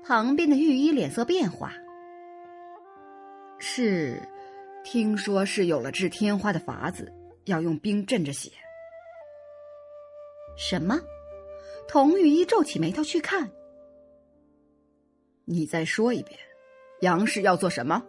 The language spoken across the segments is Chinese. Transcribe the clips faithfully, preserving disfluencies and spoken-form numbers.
旁边的御医脸色变化。 是，听说是有了治天花的法子，要用冰镇着血。 什么？童御医皱起眉头去看。 你再说一遍，杨氏要做什么？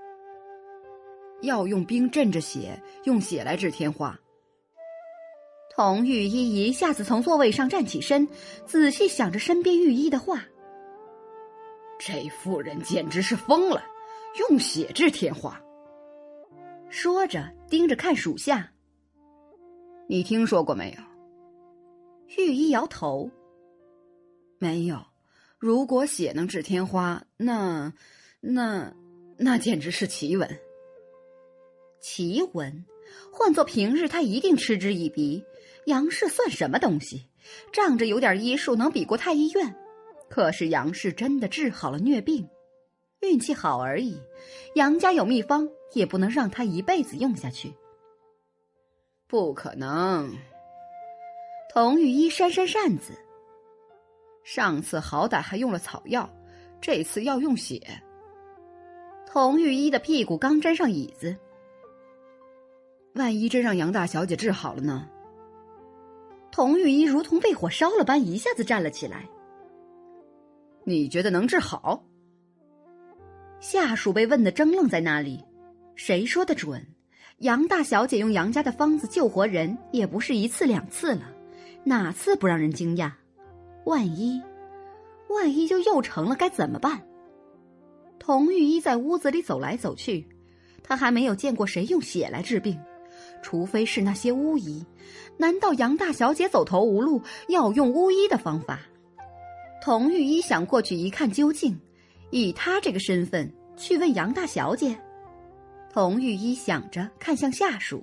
要用冰镇着血，用血来治天花。 童御医一下子从座位上站起身，仔细想着身边御医的话。 这妇人简直是疯了，用血治天花。 说着盯着看属下。 你听说过没有？ 御医摇头。 没有。如果血能治天花，那那那简直是奇闻。 奇闻，换作平日他一定嗤之以鼻。杨氏算什么东西？仗着有点医术能比过太医院。可是杨氏真的治好了疟病，运气好而已。杨家有秘方，也不能让他一辈子用下去。 不可能。 童御医扇扇扇子。 上次好歹还用了草药，这次要用血。 童御医的屁股刚沾上椅子。 万一真让杨大小姐治好了呢？ 童御医如同被火烧了般，一下子站了起来。 你觉得能治好？ 下属被问得怔愣在那里。谁说的准？杨大小姐用杨家的方子救活人，也不是一次两次了，哪次不让人惊讶？万一，万一就又成了，该怎么办？童御医在屋子里走来走去，他还没有见过谁用血来治病，除非是那些巫医。难道杨大小姐走投无路，要用巫医的方法？童御医想过去一看究竟，以他这个身份去问杨大小姐。童御医想着看向下属。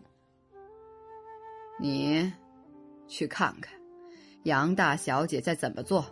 你去看看杨大小姐在怎么做。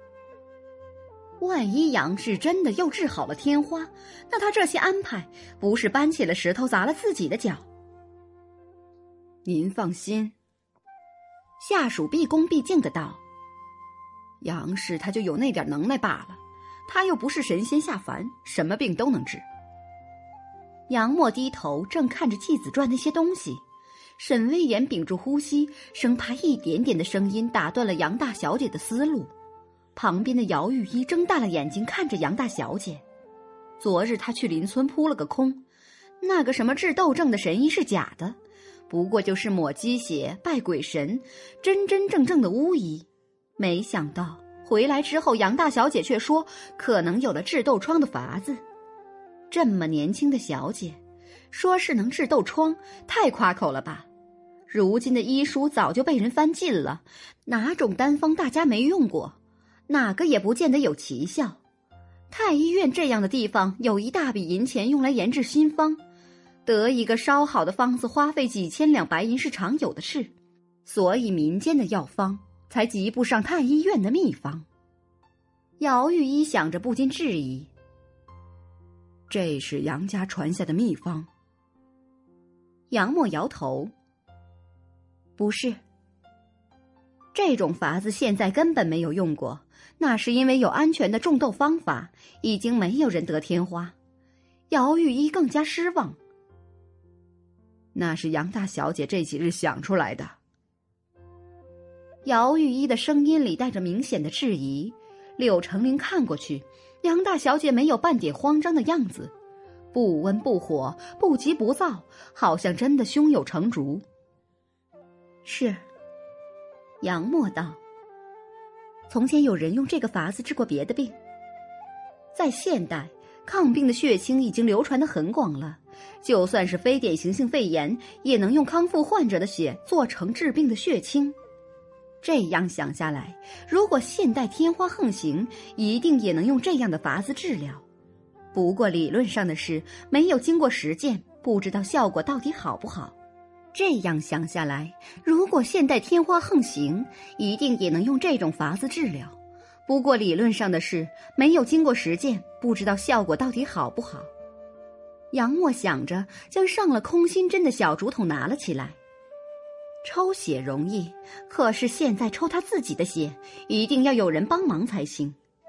万一杨氏真的又治好了天花，那他这些安排不是搬起了石头砸了自己的脚？ 您放心。 下属毕恭毕敬的道。 杨氏他就有那点能耐罢了，他又不是神仙下凡，什么病都能治。 杨默低头正看着继子传那些东西，沈微言屏住呼吸，生怕一点点的声音打断了杨大小姐的思路。旁边的姚玉一睁大了眼睛看着杨大小姐。昨日他去邻村扑了个空，那个什么治斗症的神医是假的，不过就是抹鸡血拜鬼神，真真正正的巫医。没想到回来之后，杨大小姐却说可能有了治痘疮的法子。这么年轻的小姐，说是能治痘疮，太夸口了吧？如今的医书早就被人翻尽了，哪种单方大家没用过，哪个也不见得有奇效。太医院这样的地方，有一大笔银钱用来研制新方，得一个稍好的方子花费几千两白银是常有的事，所以民间的药方才及不上太医院的秘方。姚玉一想着不禁质疑， 这是杨家传下的秘方？ 杨默摇头，不是，这种法子现在根本没有用过，那是因为有安全的种痘方法，已经没有人得天花。姚玉一更加失望。 那是杨大小姐这几日想出来的。 姚玉一的声音里带着明显的质疑。柳成林看过去，杨大小姐没有半点慌张的样子，不温不火，不急不躁，好像真的胸有成竹。是，杨默道，从前有人用这个法子治过别的病。在现代，抗病的血清已经流传得很广了，就算是非典型性肺炎，也能用康复患者的血做成治病的血清。这样想下来，如果现代天花横行，一定也能用这样的法子治疗。不过理论上的事，没有经过实践，不知道效果到底好不好。这样想下来，如果现代天花横行，一定也能用这种法子治疗。不过理论上的事，没有经过实践，不知道效果到底好不好。杨默想着，将上了空心针的小竹筒拿了起来。抽血容易，可是现在抽他自己的血，一定要有人帮忙才行。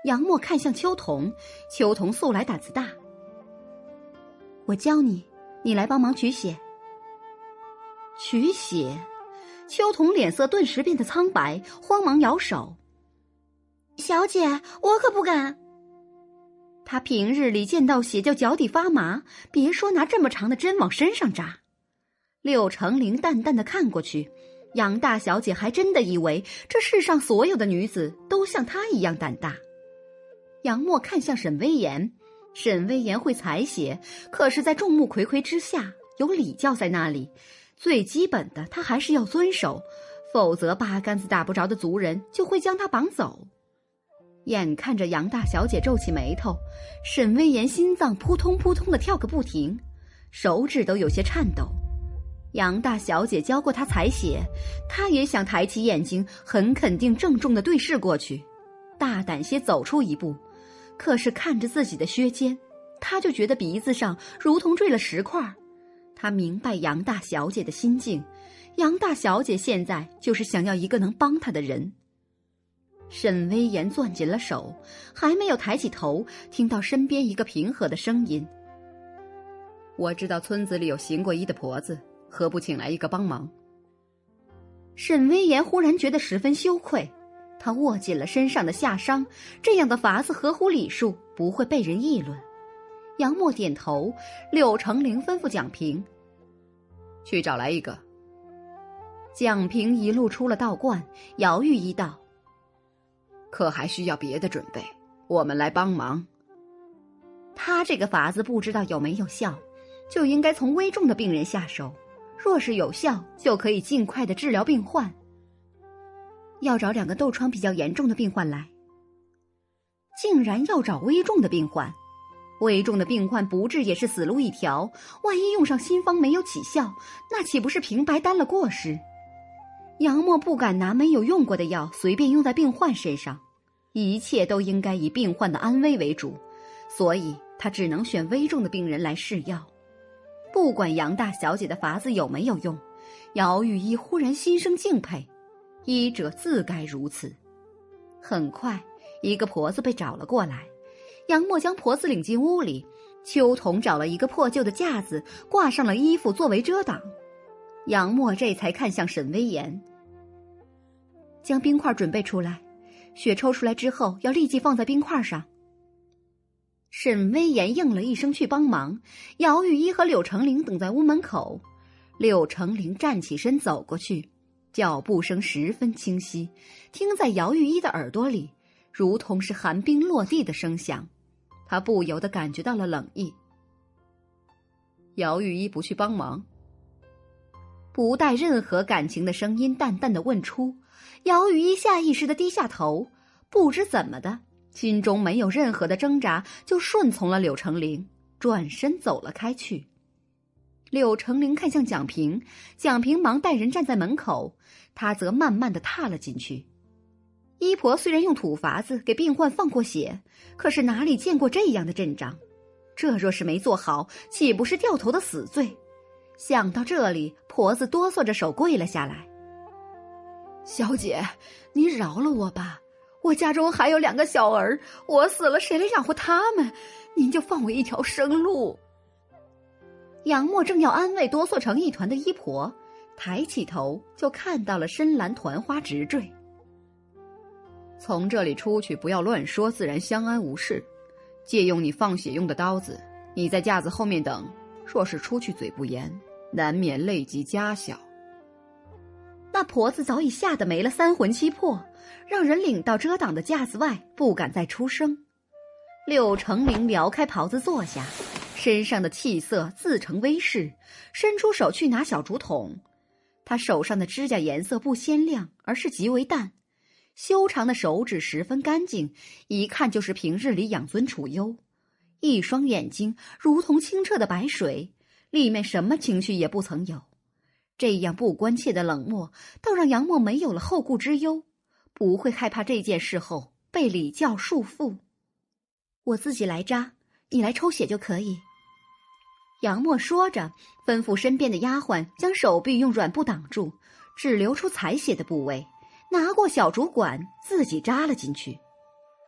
杨默看向秋桐，秋桐素来胆子大。我教你，你来帮忙取血。取血？秋桐脸色顿时变得苍白，慌忙摇手。小姐，我可不敢。他平日里见到血就脚底发麻，别说拿这么长的针往身上扎。柳成林淡淡的看过去，杨大小姐还真的以为这世上所有的女子都像她一样胆大。杨默看向沈微言，沈微言会采血，可是在众目睽睽之下，有礼教在那里，最基本的他还是要遵守，否则八竿子打不着的族人就会将他绑走。眼看着杨大小姐皱起眉头，沈微言心脏扑通扑通的跳个不停，手指都有些颤抖。杨大小姐教过他采血，他也想抬起眼睛，很肯定郑重地对视过去，大胆些走出一步。可是看着自己的靴尖，他就觉得鼻子上如同坠了石块。他明白杨大小姐的心境，杨大小姐现在就是想要一个能帮她的人。沈微言攥紧了手，还没有抬起头，听到身边一个平和的声音：我知道村子里有行过医的婆子，何不请来一个帮忙？沈微言忽然觉得十分羞愧，他握紧了身上的下伤，这样的法子合乎礼数，不会被人议论。杨默点头，柳成林吩咐蒋平：去找来一个。蒋平一路出了道观，姚玉一道：可还需要别的准备，我们来帮忙。他这个法子不知道有没有效，就应该从危重的病人下手，若是有效，就可以尽快的治疗病患。要找两个痘疮比较严重的病患来。竟然要找危重的病患，危重的病患不治也是死路一条，万一用上新方没有起效，那岂不是平白担了过失？杨默不敢拿没有用过的药随便用在病患身上，一切都应该以病患的安危为主，所以他只能选危重的病人来试药。不管杨大小姐的法子有没有用，姚玉一忽然心生敬佩，医者自该如此。很快，一个婆子被找了过来，杨默将婆子领进屋里，秋桐找了一个破旧的架子，挂上了衣服作为遮挡。杨默这才看向沈微言：将冰块准备出来，血抽出来之后要立即放在冰块上。沈微言应了一声去帮忙，姚玉一和柳成林等在屋门口。柳成林站起身走过去，脚步声十分清晰，听在姚玉一的耳朵里，如同是寒冰落地的声响。他不由得感觉到了冷意。姚玉一不去帮忙？不带任何感情的声音淡淡的问出，姚玉一下意识的低下头，不知怎么的，心中没有任何的挣扎，就顺从了柳成林，转身走了开去。柳成林看向蒋平，蒋平忙带人站在门口，他则慢慢的踏了进去。医婆虽然用土法子给病患放过血，可是哪里见过这样的阵仗？这若是没做好，岂不是掉头的死罪？想到这里，婆子哆嗦着手跪了下来：小姐，您饶了我吧，我家中还有两个小儿，我死了谁来养活他们？您就放我一条生路。杨默正要安慰哆嗦成一团的医婆，抬起头就看到了深蓝团花直坠。从这里出去，不要乱说，自然相安无事。借用你放血用的刀子，你在架子后面等，若是出去嘴不严，难免累及家小。那婆子早已吓得没了三魂七魄，让人领到遮挡的架子外，不敢再出声。柳成林撩开袍子坐下，身上的气色自成威势，伸出手去拿小竹筒。他手上的指甲颜色不鲜亮，而是极为淡，修长的手指十分干净，一看就是平日里养尊处优。一双眼睛如同清澈的白水，里面什么情绪也不曾有。这样不关切的冷漠，倒让杨默没有了后顾之忧，不会害怕这件事后被礼教束缚。我自己来扎，你来抽血就可以。杨默说着，吩咐身边的丫鬟将手臂用软布挡住，只留出采血的部位，拿过小竹管自己扎了进去。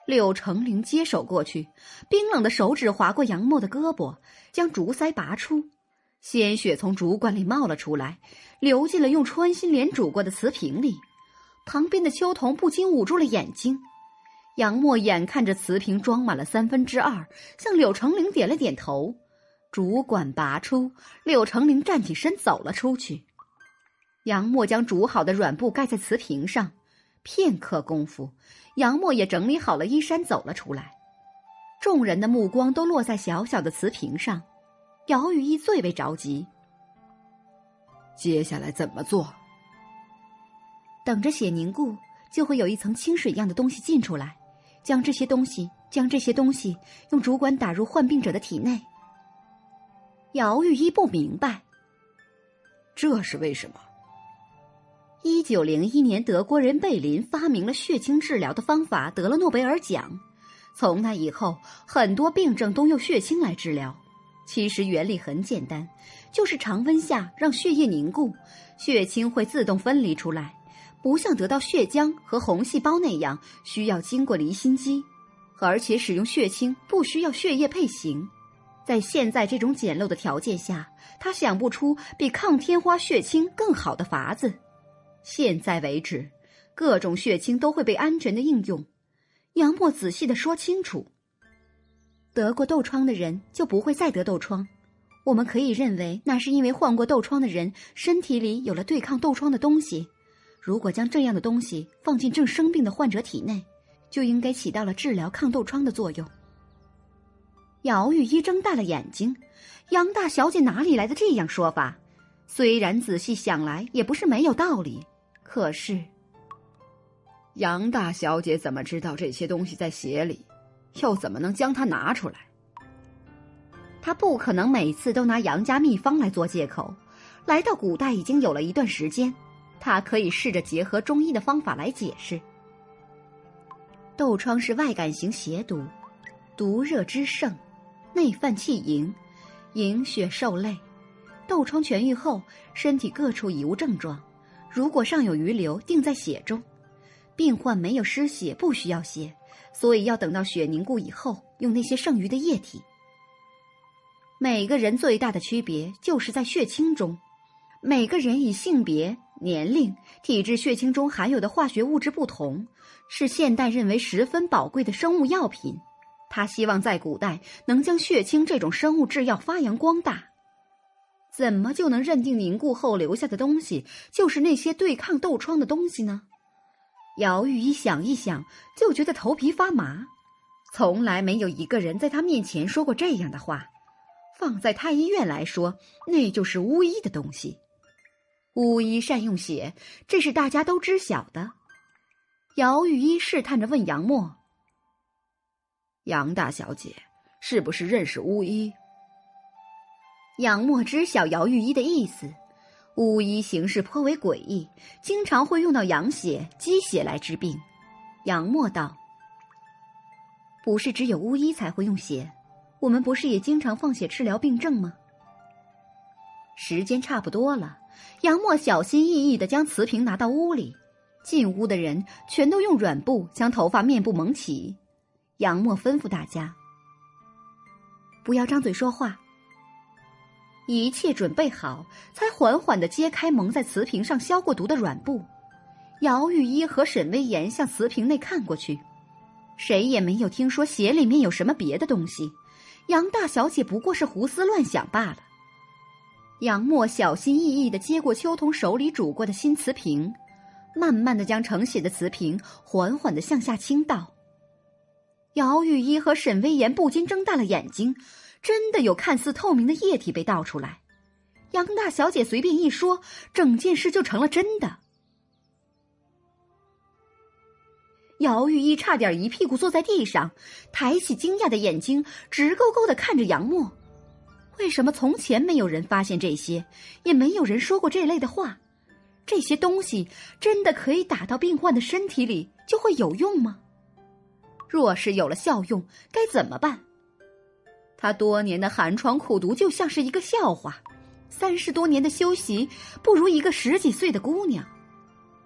柳成林接手过去，冰冷的手指划过杨默的胳膊，将竹塞拔出，鲜血从竹管里冒了出来，流进了用穿心莲煮过的瓷瓶里。旁边的秋桐不禁捂住了眼睛。杨默眼看着瓷瓶装满了三分之二，向柳成林点了点头。竹管拔出，柳成林站起身走了出去。杨默将煮好的软布盖在瓷瓶上，片刻功夫，杨默也整理好了衣衫走了出来。众人的目光都落在小小的瓷瓶上，姚玉一最为着急。 接下来怎么做？ 等着血凝固，就会有一层清水一样的东西进出来，将这些东西将这些东西用竹管打入患病者的体内。姚玉一不明白， 这是为什么？ 一九零一年，德国人贝林发明了血清治疗的方法，得了诺贝尔奖。从那以后，很多病症都用血清来治疗。其实原理很简单，就是常温下让血液凝固，血清会自动分离出来，不像得到血浆和红细胞那样需要经过离心机，而且使用血清不需要血液配型。在现在这种简陋的条件下，他想不出比抗天花血清更好的法子。现在为止，各种血清都会被安全的应用。杨默仔细地说清楚，得过痘疮的人就不会再得痘疮。我们可以认为那是因为患过痘疮的人身体里有了对抗痘疮的东西。如果将这样的东西放进正生病的患者体内，就应该起到了治疗抗痘疮的作用。姚玉一睁大了眼睛，杨大小姐哪里来的这样说法？虽然仔细想来也不是没有道理，可是杨大小姐怎么知道这些东西在血里，又怎么能将它拿出来？ 她不可能每次都拿杨家秘方来做借口。来到古代已经有了一段时间，她可以试着结合中医的方法来解释。痘疮是外感型血毒，毒热之盛，内犯气营，营血受累。痘疮痊愈后，身体各处已无症状，如果尚有余留，定在血中。病患没有失血，不需要血，所以要等到血凝固以后，用那些剩余的液体。每个人最大的区别就是在血清中，每个人以性别、年龄、体质、血清中含有的化学物质不同，是现代认为十分宝贵的生物药品。他希望在古代能将血清这种生物制药发扬光大。怎么就能认定凝固后留下的东西就是那些对抗痘疮的东西呢？姚玉一想一想，就觉得头皮发麻。从来没有一个人在他面前说过这样的话。放在太医院来说，那就是巫医的东西。巫医善用血，这是大家都知晓的。姚玉一试探着问杨默： 杨大小姐是不是认识巫医？ 杨默知晓姚玉一的意思，巫医行事颇为诡异，经常会用到羊血、鸡血来治病。杨默道：不是只有巫医才会用血，我们不是也经常放血治疗病症吗？时间差不多了，杨默小心翼翼地将瓷瓶拿到屋里，进屋的人全都用软布将头发面部蒙起。杨默吩咐大家：不要张嘴说话。一切准备好，才缓缓地揭开蒙在瓷瓶上消过毒的软布。姚玉一和沈威严向瓷瓶内看过去，谁也没有听说血里面有什么别的东西，杨大小姐不过是胡思乱想罢了。杨默小心翼翼地接过秋桐手里煮过的新瓷瓶，慢慢地将盛血的瓷瓶缓缓地向下倾倒。姚玉一和沈威严不禁睁大了眼睛，真的有看似透明的液体被倒出来。杨大小姐随便一说，整件事就成了真的。姚玉一差点一屁股坐在地上，抬起惊讶的眼睛，直勾勾地看着杨默。为什么从前没有人发现这些，也没有人说过这类的话？这些东西真的可以打到病患的身体里，就会有用吗？若是有了效用，该怎么办？他多年的寒窗苦读就像是一个笑话，三十多年的修习不如一个十几岁的姑娘。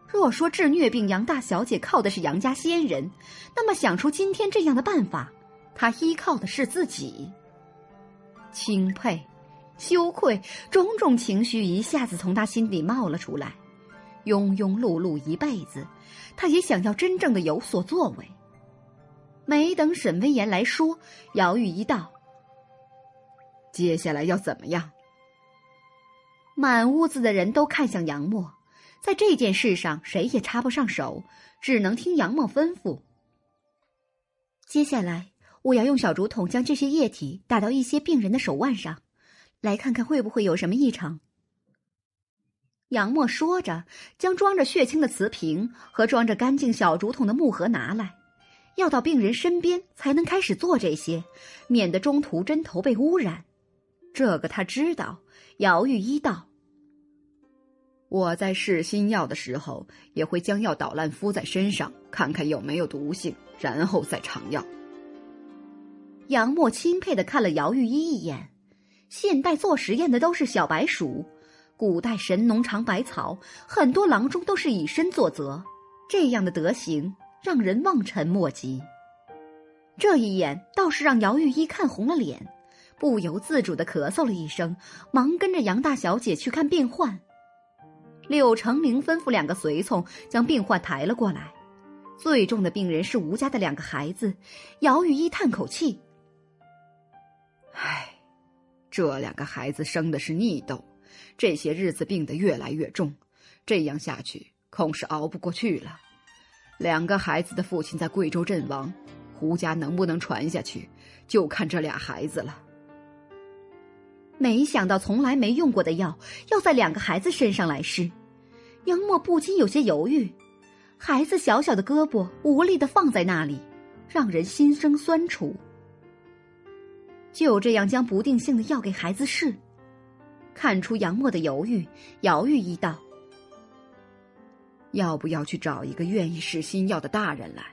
若说治疟病杨大小姐靠的是杨家先人，那么想出今天这样的办法，她依靠的是自己。钦佩、羞愧，种种情绪一下子从她心底冒了出来。庸庸碌碌一辈子，她也想要真正的有所作为。没等沈微言来说，姚玉一道： 接下来要怎么样？ 满屋子的人都看向杨默，在这件事上谁也插不上手，只能听杨默吩咐。接下来我要用小竹筒将这些液体打到一些病人的手腕上，来看看会不会有什么异常。杨默说着，将装着血清的瓷瓶和装着干净小竹筒的木盒拿来，要到病人身边才能开始做这些，免得中途针头被污染。这个他知道。姚玉一道： 我在试新药的时候，也会将药捣烂敷在身上，看看有没有毒性，然后再尝药。 杨默钦佩地看了姚玉一一眼，现代做实验的都是小白鼠，古代神农尝百草，很多郎中都是以身作则，这样的德行让人望尘莫及。这一眼倒是让姚玉一看红了脸，不由自主地咳嗽了一声，忙跟着杨大小姐去看病患。柳成玲吩咐两个随从将病患抬了过来。最重的病人是吴家的两个孩子。姚玉一叹口气： 唉，这两个孩子生的是逆斗，这些日子病得越来越重，这样下去恐是熬不过去了。两个孩子的父亲在贵州阵亡，胡家能不能传下去，就看这俩孩子了。 没想到从来没用过的药要在两个孩子身上来试，杨默不禁有些犹豫。孩子小小的胳膊无力地放在那里，让人心生酸楚。就这样将不定性的药给孩子试。看出杨默的犹豫，姚玉一道： 要不要去找一个愿意试新药的大人来？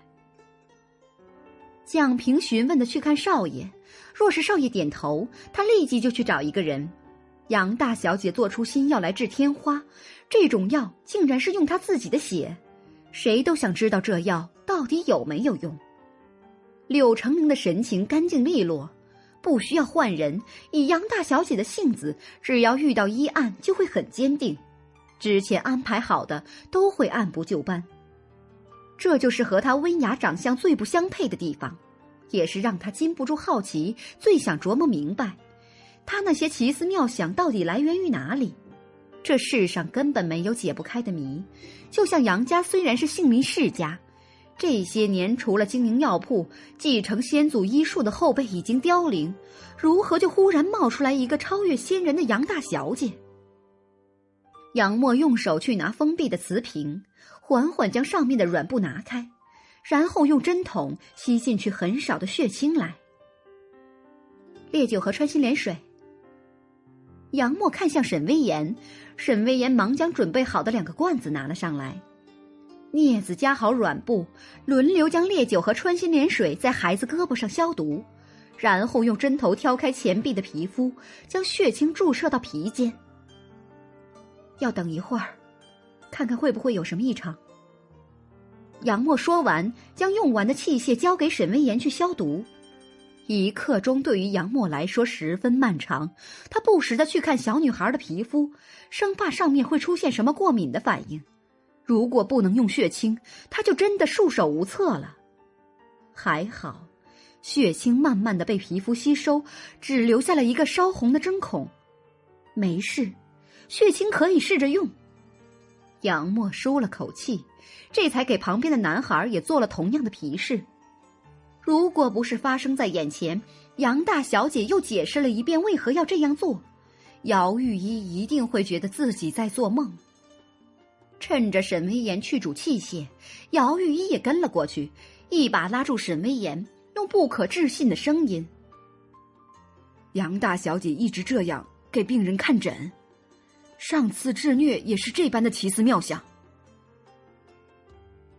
蒋平询问的去看少爷，若是少爷点头，他立即就去找一个人。杨大小姐做出新药来治天花，这种药竟然是用她自己的血，谁都想知道这药到底有没有用。柳成玲的神情干净利落，不需要换人，以杨大小姐的性子，只要遇到医案就会很坚定，之前安排好的都会按部就班。这就是和她温雅长相最不相配的地方，也是让她禁不住好奇，最想琢磨明白她那些奇思妙想到底来源于哪里。这世上根本没有解不开的谜，就像杨家虽然是姓名世家，这些年除了经营药铺，继承先祖医术的后辈已经凋零，如何就忽然冒出来一个超越先人的杨大小姐？杨默用手去拿封闭的瓷瓶，缓缓将上面的软布拿开，然后用针筒吸进去很少的血清来。烈酒和穿心莲水。杨默看向沈微言，沈微言忙将准备好的两个罐子拿了上来。镊子夹好软布，轮流将烈酒和穿心莲水在孩子胳膊上消毒，然后用针头挑开前臂的皮肤，将血清注射到皮间。要等一会儿，看看会不会有什么异常。杨默说完，将用完的器械交给沈微言去消毒。一刻钟对于杨默来说十分漫长，他不时地去看小女孩的皮肤，生怕上面会出现什么过敏的反应。如果不能用血清，他就真的束手无策了。还好，血清慢慢地被皮肤吸收，只留下了一个烧红的针孔。没事，血清可以试着用。杨默舒了口气，这才给旁边的男孩也做了同样的皮试。如果不是发生在眼前，杨大小姐又解释了一遍为何要这样做，姚玉一一定会觉得自己在做梦。趁着沈微言去煮器械，姚玉一也跟了过去，一把拉住沈微言，用不可置信的声音： 杨大小姐一直这样给病人看诊，上次治疟也是这般的奇思妙想。